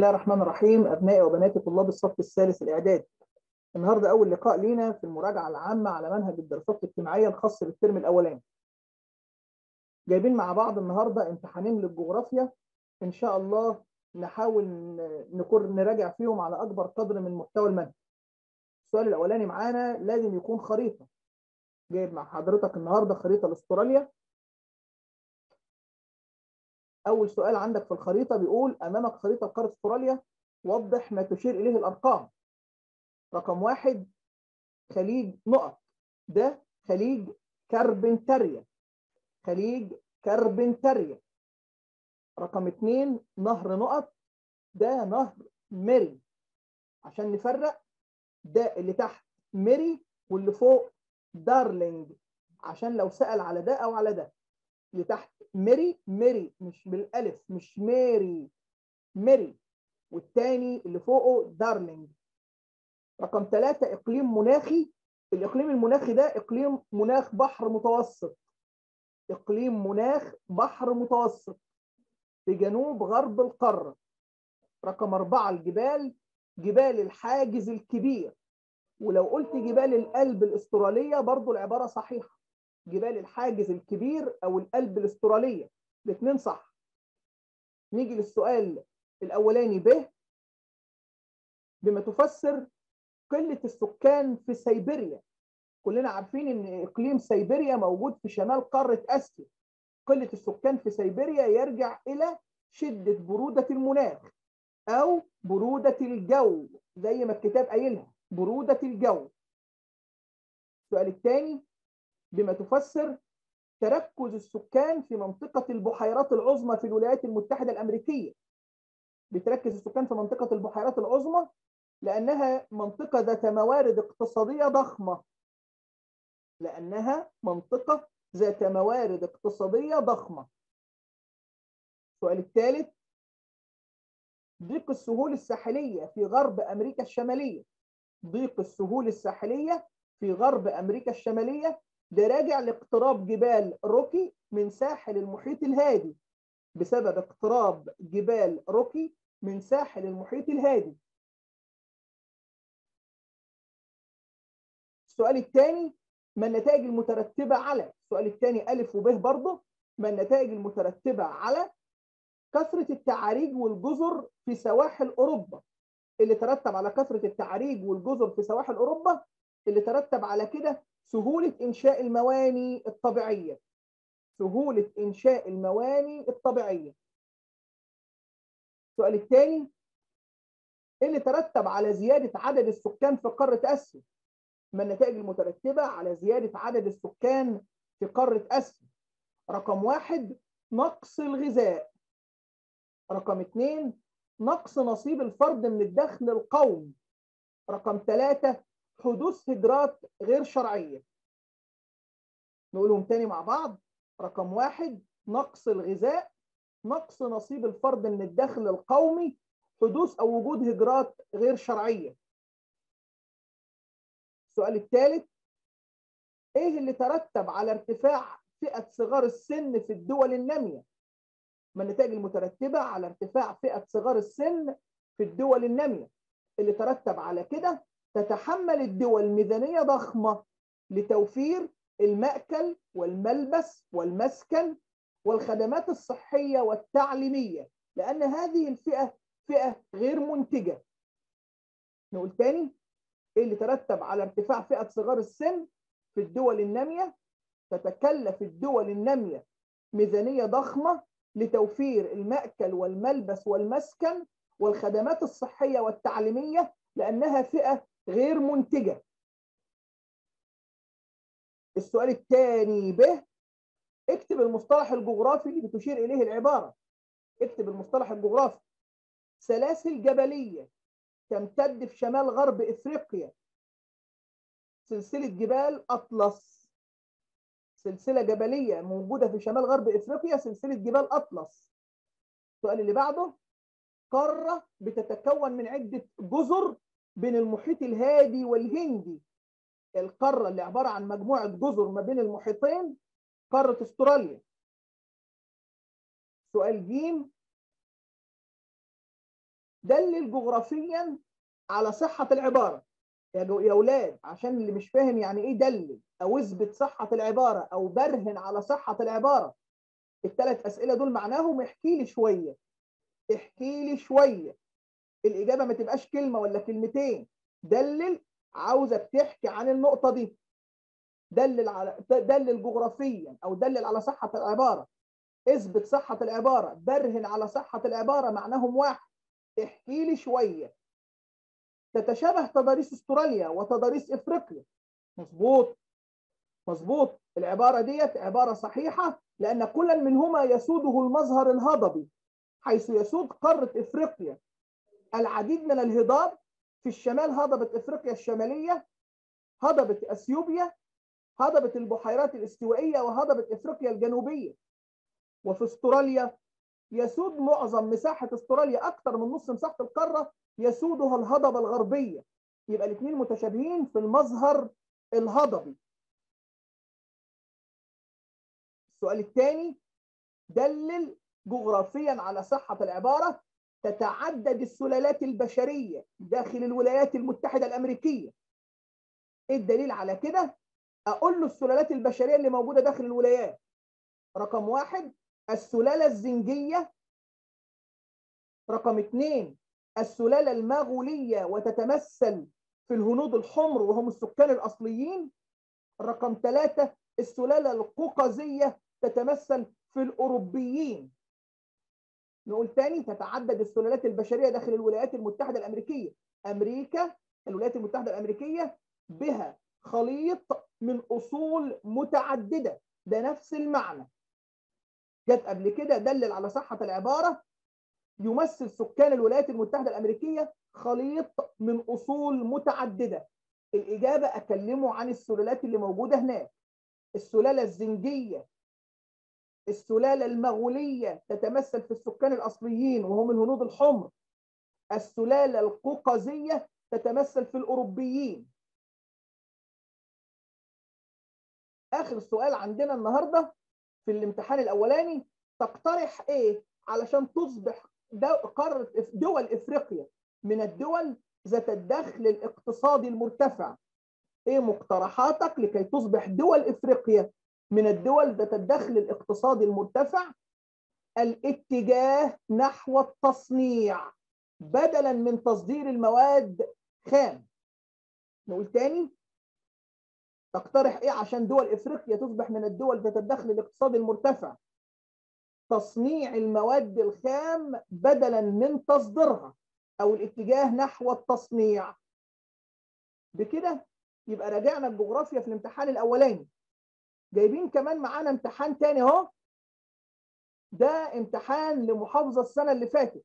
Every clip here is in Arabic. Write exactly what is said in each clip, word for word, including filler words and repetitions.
الله الرحمن الرحيم. أبنائي وبناتي طلاب الصف الثالث الإعدادي، النهارده أول لقاء لينا في المراجعة العامة على منهج الدراسات الاجتماعية الخاص بالترم الأولاني. جايبين مع بعض النهارده امتحانين للجغرافيا، إن شاء الله نحاول نكون نراجع فيهم على أكبر قدر من محتوى المنهج. السؤال الأولاني معانا لازم يكون خريطة. جايب مع حضرتك النهارده خريطة لاستراليا. أول سؤال عندك في الخريطة بيقول: أمامك خريطة قارة استراليا، وضح ما تشير إليه الأرقام. رقم واحد خليج نقط، ده خليج كربنتاريا، خليج كربنتاريا. رقم اتنين نهر نقط، ده نهر ميري. عشان نفرق، ده اللي تحت ميري واللي فوق دارلينج، عشان لو سأل على ده أو على ده. اللي تحت ميري ميري مش بالألف، مش ميري ميري، والتاني اللي فوقه دارلينج. رقم ثلاثة إقليم مناخي. الإقليم المناخي ده إقليم مناخ بحر متوسط، إقليم مناخ بحر متوسط في جنوب غرب القارة. رقم أربعة الجبال، جبال الحاجز الكبير. ولو قلت جبال الألب الأسترالية برضو العبارة صحيحة، جبال الحاجز الكبير أو الألب الأسترالية، الاثنين صح. نيجي للسؤال الأولاني ب، بما تفسر قلة السكان في سيبيريا. كلنا عارفين ان اقليم سيبيريا موجود في شمال قارة اسيا. قلة السكان في سيبيريا يرجع الى شدة برودة المناخ او برودة الجو، زي ما الكتاب قايلها برودة الجو. السؤال الثاني بما تفسر تركز السكان في منطقة البحيرات العظمى في الولايات المتحدة الامريكية. بتركز السكان في منطقة البحيرات العظمى لانها منطقة ذات موارد اقتصادية ضخمة، لأنها منطقة ذات موارد اقتصادية ضخمة. السؤال الثالث ضيق السهول الساحلية في غرب أمريكا الشمالية. ضيق السهول الساحلية في غرب أمريكا الشمالية ده راجع لاقتراب جبال روكي من ساحل المحيط الهادي، بسبب اقتراب جبال روكي من ساحل المحيط الهادي. السؤال الثاني ما النتائج المترتبة على، السؤال الثاني ألف وب برضه، ما النتائج المترتبة على كثرة التعاريج والجزر في سواحل أوروبا. اللي ترتب على كثرة التعاريج والجزر في سواحل أوروبا، اللي ترتب على كده سهولة إنشاء المواني الطبيعية، سهولة إنشاء المواني الطبيعية. السؤال الثاني اللي ترتب على زيادة عدد السكان في قارة آسيا. ما النتائج المترتبة على زيادة عدد السكان في قارة آسيا؟ رقم واحد نقص الغذاء. رقم اثنين نقص نصيب الفرد من الدخل القومي. رقم ثلاثة حدوث هجرات غير شرعية. نقولهم تاني مع بعض. رقم واحد نقص الغذاء، نقص نصيب الفرد من الدخل القومي، حدوث أو وجود هجرات غير شرعية. السؤال الثالث إيه اللي ترتب على ارتفاع فئة صغار السن في الدول النامية؟ ما النتائج المترتبة على ارتفاع فئة صغار السن في الدول النامية؟ اللي ترتب على كده تتحمل الدول ميزانية ضخمة لتوفير المأكل والملبس والمسكن والخدمات الصحية والتعليمية، لأن هذه الفئة فئة غير منتجة. نقول تاني، إيه اللي ترتب على ارتفاع فئة صغار السن في الدول النامية؟ تتكلف الدول النامية ميزانية ضخمة لتوفير المأكل والملبس والمسكن والخدمات الصحية والتعليمية، لأنها فئة غير منتجة. السؤال الثاني ب، اكتب المصطلح الجغرافي اللي بتشير إليه العبارة. اكتب المصطلح الجغرافي. سلاسل جبلية تمتد في شمال غرب إفريقيا. سلسلة جبال أطلس، سلسلة جبلية موجودة في شمال غرب إفريقيا، سلسلة جبال أطلس. السؤال اللي بعده قارة بتتكون من عدة جزر بين المحيط الهادي والهندي. القارة اللي عبارة عن مجموعة جزر ما بين المحيطين قارة استراليا. سؤال ج دلل جغرافيا على صحة العبارة. يا اولاد عشان اللي مش فاهم يعني ايه دلل او اثبت صحة العبارة او برهن على صحة العبارة، الثلاث اسئلة دول معناهم احكي لي شوية، احكي لي شوية. الاجابة ما تبقاش كلمة ولا كلمتين. دلل عاوزك تحكي عن النقطة دي. دلل على دلل جغرافيا او دلل على صحة العبارة، اثبت صحة العبارة، برهن على صحة العبارة، معناهم واحد. احكي لي شوية. تتشابه تضاريس استراليا وتضاريس افريقيا. مظبوط مظبوط. العبارة ديت عبارة صحيحة لأن كل منهما يسوده المظهر الهضبي، حيث يسود قارة افريقيا العديد من الهضاب. في الشمال هضبة افريقيا الشمالية، هضبة اثيوبيا، هضبة البحيرات الاستوائية، وهضبة افريقيا الجنوبية. وفي استراليا يسود معظم مساحة استراليا، أكثر من نصف مساحة القارة يسودها الهضبة الغربية. يبقى الاثنين متشابهين في المظهر الهضبي. السؤال الثاني، دلل جغرافيا على صحة العبارة تتعدد السلالات البشرية داخل الولايات المتحدة الأمريكية. ايه الدليل على كده؟ أقول له السلالات البشرية اللي موجودة داخل الولايات. رقم واحد السلالة الزنجية. رقم اثنين السلالة المغولية وتتمثل في الهنود الحمر وهم السكان الأصليين. رقم ثلاثة السلالة القوقازية تتمثل في الأوروبيين. نقول تاني، تتعدد السلالات البشرية داخل الولايات المتحدة الأمريكية. أمريكا الولايات المتحدة الأمريكية بها خليط من أصول متعددة، ده نفس المعنى. جت قبل كده دلل على صحة العبارة يمثل سكان الولايات المتحدة الأمريكية خليط من أصول متعددة. الإجابة أكلمه عن السلالات اللي موجودة هناك. السلالة الزنجية، السلالة المغولية تتمثل في السكان الأصليين وهم الهنود الحمر. السلالة القوقازية تتمثل في الأوروبيين. آخر سؤال عندنا النهاردة في الامتحان الأولاني، تقترح إيه علشان تصبح قارة دول إفريقيا من الدول ذات الدخل الاقتصادي المرتفع؟ إيه مقترحاتك لكي تصبح دول إفريقيا من الدول ذات الدخل الاقتصادي المرتفع؟ الاتجاه نحو التصنيع بدلا من تصدير المواد خام. نقول تاني، تقترح ايه عشان دول افريقيا تصبح من الدول ذات الدخل الاقتصادي المرتفع؟ تصنيع المواد الخام بدلا من تصديرها، او الاتجاه نحو التصنيع. بكده يبقى راجعنا الجغرافيا في الامتحان الاولاني. جايبين كمان معانا امتحان تاني اهو، ده امتحان لمحافظة السنة اللي فاتت.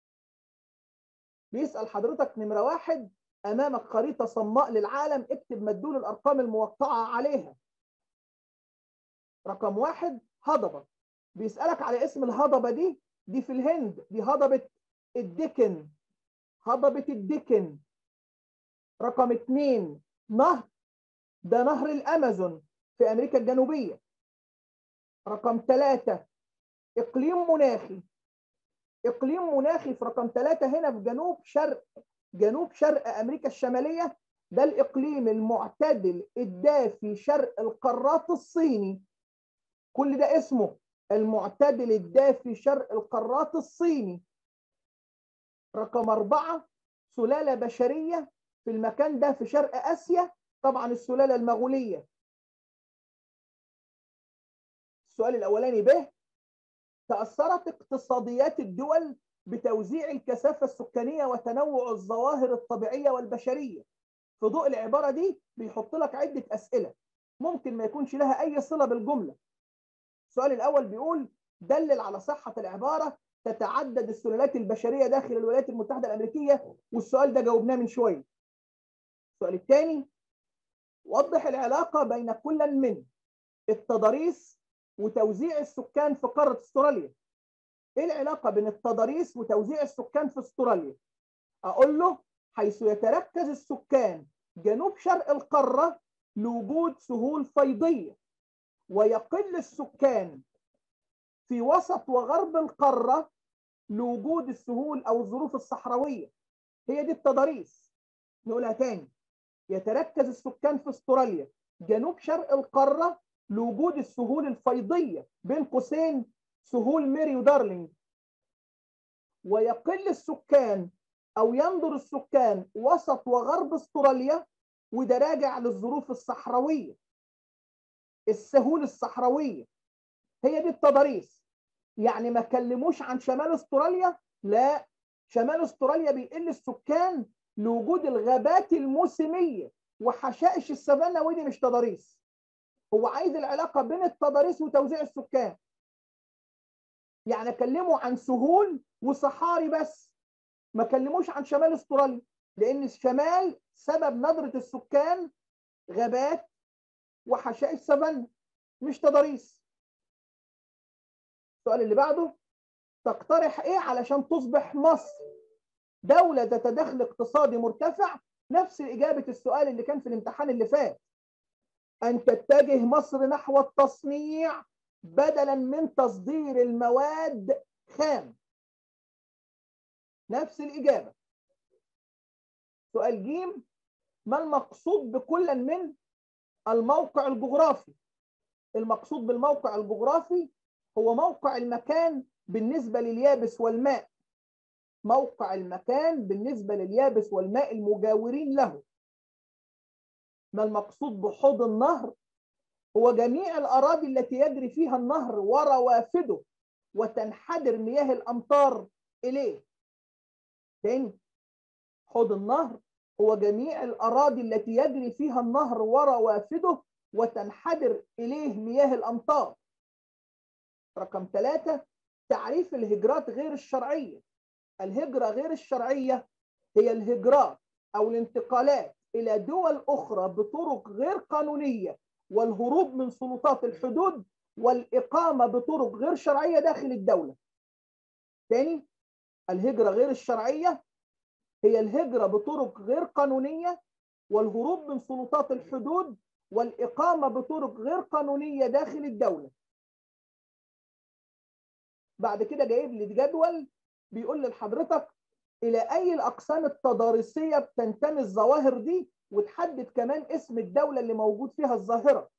بيسأل حضرتك نمرة واحد، أمامك خريطة صماء للعالم، اكتب مدلول الأرقام الموقعة عليها. رقم واحد هضبة، بيسألك على اسم الهضبة دي. دي في الهند، دي هضبة الدكن، هضبة الدكن. رقم اثنين نهر، ده نهر الأمازون في أمريكا الجنوبية. رقم ثلاثة إقليم مناخي، إقليم مناخي في رقم ثلاثة هنا في جنوب شرق جنوب شرق أمريكا الشمالية. ده الإقليم المعتدل الدافي شرق القارات الصيني. كل ده اسمه المعتدل الدافي شرق القارات الصيني. رقم أربعة سلالة بشرية في المكان ده في شرق آسيا، طبعا السلالة المغولية. السؤال الأولاني ب، تأثرت اقتصاديات الدول بتوزيع الكثافة السكانية وتنوع الظواهر الطبيعية والبشرية. في ضوء العبارة دي بيحط لك عدة أسئلة ممكن ما يكونش لها أي صلة بالجملة. السؤال الأول بيقول دلل على صحة العبارة تتعدد السلالات البشرية داخل الولايات المتحدة الأمريكية، والسؤال ده جاوبناه من شوية. السؤال الثاني، وضح العلاقة بين كل من التضاريس وتوزيع السكان في قارة استراليا. ايه العلاقة بين التضاريس وتوزيع السكان في استراليا؟ اقول له حيث يتركز السكان جنوب شرق القارة لوجود سهول فيضية، ويقل السكان في وسط وغرب القارة لوجود السهول أو الظروف الصحراوية. هي دي التضاريس. نقولها تاني: يتركز السكان في استراليا جنوب شرق القارة لوجود السهول الفيضية بين قوسين سهول ميري ودارلينج، ويقل السكان أو يندر السكان وسط وغرب استراليا، وده راجع للظروف الصحراوية، السهول الصحراوية. هي دي التضاريس. يعني ما كلموش عن شمال استراليا، لا، شمال استراليا بيقل السكان لوجود الغابات الموسمية وحشائش السافانا، ودي مش تضاريس. هو عايز العلاقة بين التضاريس وتوزيع السكان. يعني كلموا عن سهول وصحاري بس، ما كلموش عن شمال استراليا، لان الشمال سبب ندرة السكان غابات وحشائش سافانا، مش تضاريس. السؤال اللي بعده: تقترح ايه علشان تصبح مصر دولة ذات دخل اقتصادي مرتفع؟ نفس إجابة السؤال اللي كان في الامتحان اللي فات: أن تتجه مصر نحو التصنيع بدلا من تصدير المواد خام. نفس الإجابة. سؤال جيم: ما المقصود بكل من الموقع الجغرافي؟ المقصود بالموقع الجغرافي هو موقع المكان بالنسبة لليابس والماء، موقع المكان بالنسبة لليابس والماء المجاورين له. ما المقصود بحوض النهر؟ هو جميع الأراضي التي يجري فيها النهر وروافده وتنحدر مياه الأمطار إليه. تاني: حوض النهر هو جميع الأراضي التي يجري فيها النهر وروافده وتنحدر إليه مياه الأمطار. رقم ثلاثة: تعريف الهجرات غير الشرعية. الهجرة غير الشرعية هي الهجرات أو الانتقالات إلى دول أخرى بطرق غير قانونية والهروب من سلطات الحدود والإقامة بطرق غير شرعية داخل الدولة. تاني: الهجرة غير الشرعية هي الهجرة بطرق غير قانونية والهروب من سلطات الحدود والإقامة بطرق غير قانونية داخل الدولة. بعد كده جايب لي جدول بيقول لحضرتك إلى أي الأقسام التضاريسية بتنتمي الظواهر دي، وتحدد كمان اسم الدولة اللي موجود فيها الظاهرة.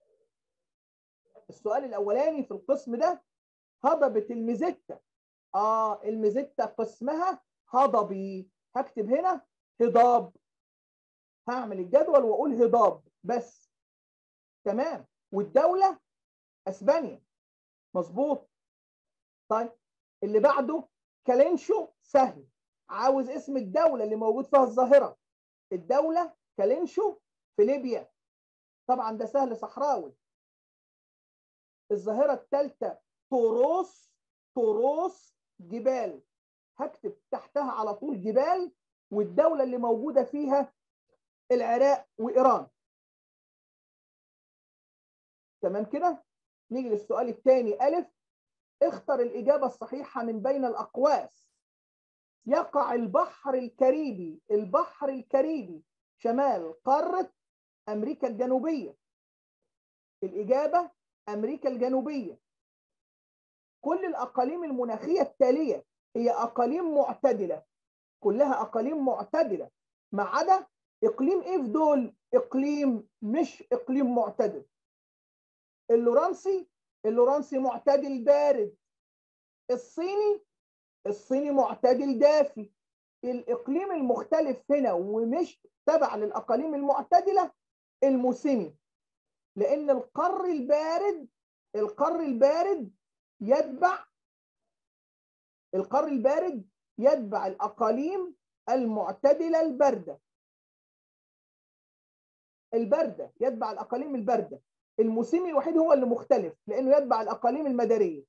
السؤال الأولاني في القسم ده: هضبة الميزيتا. آه الميزيتا قسمها هضبي، هكتب هنا هضاب، هعمل الجدول وأقول هضاب بس. تمام. والدولة أسبانيا. مظبوط. طيب اللي بعده كالينشو، سهل. عاوز اسم الدولة اللي موجود فيها الظاهرة. الدولة كالينشو في ليبيا، طبعا ده سهل صحراوي. الظاهرة الثالثة طوروس، طوروس جبال، هكتب تحتها على طول جبال، والدولة اللي موجودة فيها العراق وإيران. تمام كده. نيجي للسؤال الثاني ألف: اختر الإجابة الصحيحة من بين الأقواس. يقع البحر الكاريبي، البحر الكاريبي شمال قارة أمريكا الجنوبية. الإجابة أمريكا الجنوبية. كل الأقاليم المناخية التالية هي أقاليم معتدلة، كلها أقاليم معتدلة ما عدا إقليم إيه في دول؟ إقليم مش إقليم معتدل. اللورانسي، اللورانسي معتدل بارد. الصيني، الصيني معتدل دافي. الإقليم المختلف هنا ومش تبع للأقاليم المعتدلة الموسمي، لأن القار البارد، القار البارد يتبع القار البارد يتبع الأقاليم المعتدلة الباردة. الباردة يتبع الأقاليم الباردة. الموسمي الوحيد هو اللي مختلف لأنه يتبع الأقاليم المدارية.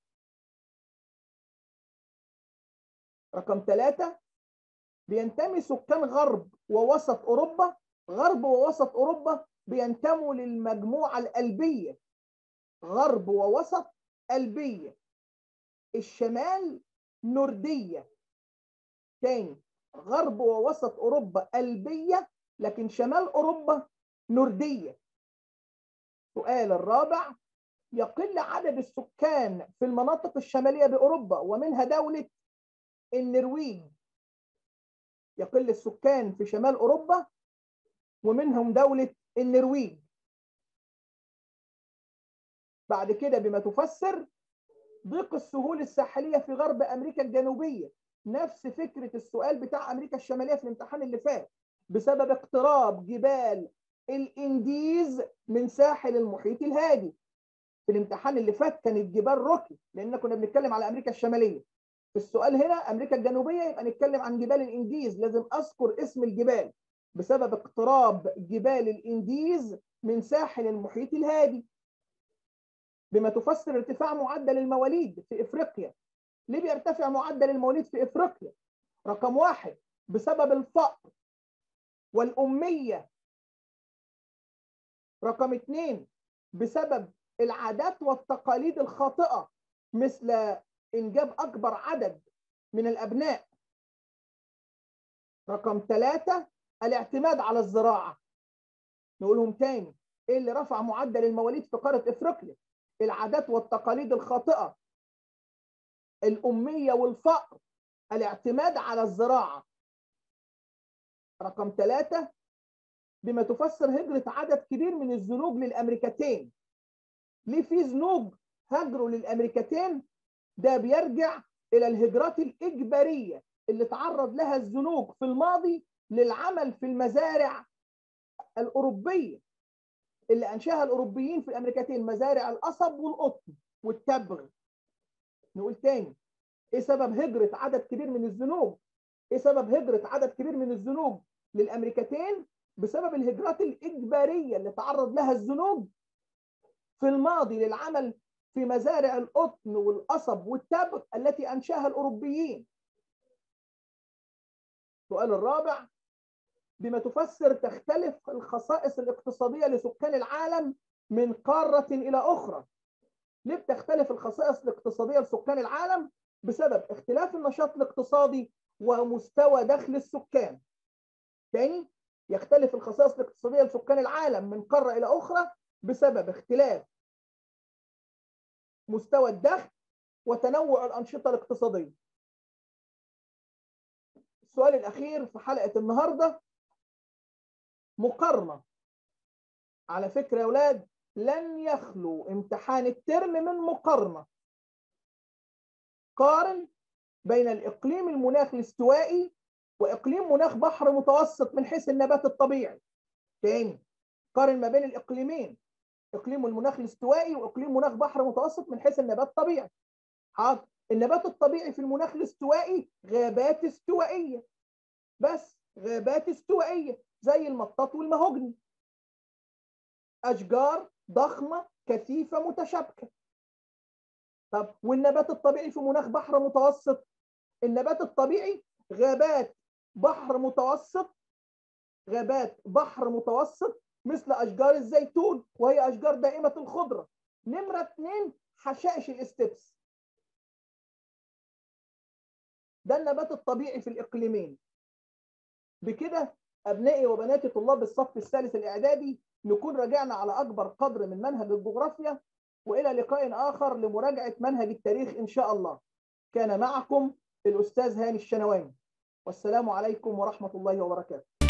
رقم ثلاثة: بينتمي سكان غرب ووسط أوروبا، غرب ووسط أوروبا بينتموا للمجموعة القلبية، غرب ووسط قلبية. الشمال نوردية. تاني: غرب ووسط أوروبا قلبية، لكن شمال أوروبا نوردية. السؤال الرابع: يقل عدد السكان في المناطق الشمالية بأوروبا ومنها دولة النرويج، يقل السكان في شمال أوروبا ومنهم دولة النرويج. بعد كده بما تفسر ضيق السهول الساحلية في غرب أمريكا الجنوبية، نفس فكرة السؤال بتاع أمريكا الشمالية في الامتحان اللي فات، بسبب اقتراب جبال الإنديز من ساحل المحيط الهادي. في الامتحان اللي فات كانت جبال روكي لأن كنا بنتكلم على أمريكا الشمالية. في السؤال هنا أمريكا الجنوبية يبقى نتكلم عن جبال الإنديز، لازم أذكر اسم الجبال بسبب اقتراب جبال الإنديز من ساحل المحيط الهادي. بما تفسر ارتفاع معدل المواليد في إفريقيا. ليه بيرتفع معدل المواليد في إفريقيا؟ رقم واحد بسبب الفقر والأمية. رقم اثنين بسبب العادات والتقاليد الخاطئة مثل إنجاب أكبر عدد من الأبناء. رقم ثلاثة الاعتماد على الزراعة. نقولهم تاني، إيه اللي رفع معدل المواليد في قارة إفريقيا؟ العادات والتقاليد الخاطئة، الأمية والفقر، الاعتماد على الزراعة. رقم ثلاثة بما تفسر هجرة عدد كبير من الزنوج للأمريكتين. ليه في زنوج هاجروا للأمريكتين؟ ده بيرجع إلى الهجرات الإجبارية اللي تعرض لها الزنوج في الماضي للعمل في المزارع الأوروبية اللي أنشاها الأوروبيين في الأمريكتين، مزارع القصب والقطن والتبغ. نقول تاني، إيه سبب هجرة عدد كبير من الزنوج؟ إيه سبب هجرة عدد كبير من الزنوج للأمريكتين؟ بسبب الهجرات الإجبارية اللي تعرض لها الزنوج في الماضي للعمل في مزارع القطن والقصب والتبغ التي أنشاها الأوروبيين. السؤال الرابع بما تفسر تختلف الخصائص الاقتصادية لسكان العالم من قارة إلى أخرى. ليه بتختلف الخصائص الاقتصادية لسكان العالم؟ بسبب اختلاف النشاط الاقتصادي ومستوى دخل السكان. تاني، يختلف الخصائص الاقتصادية لسكان العالم من قارة إلى أخرى بسبب اختلاف مستوى الدخل وتنوع الأنشطة الاقتصادية. السؤال الأخير في حلقة النهاردة مقارنة. على فكرة يا أولاد لن يخلو امتحان الترم من مقارنة. قارن بين الإقليم المناخ الاستوائي وإقليم مناخ بحر متوسط من حيث النبات الطبيعي. تاني، قارن ما بين الإقليمين، إقليم المناخ الاستوائي وإقليم مناخ بحر متوسط من حيث النبات الطبيعي. حاضر، النبات الطبيعي في المناخ الاستوائي غابات استوائية، بس غابات استوائية زي المطاط والمهوجني، أشجار ضخمة كثيفة متشابكة. طب والنبات الطبيعي في مناخ بحر متوسط؟ النبات الطبيعي غابات بحر متوسط، غابات بحر متوسط مثل أشجار الزيتون وهي أشجار دائمة الخضرة. نمرة اثنين حشائش الاستبس. ده النبات الطبيعي في الإقليمين. بكده أبنائي وبناتي طلاب الصف الثالث الإعدادي نكون راجعنا على أكبر قدر من منهج الجغرافيا، وإلى لقاء آخر لمراجعة منهج التاريخ إن شاء الله. كان معكم الأستاذ هاني الشنواني، والسلام عليكم ورحمة الله وبركاته.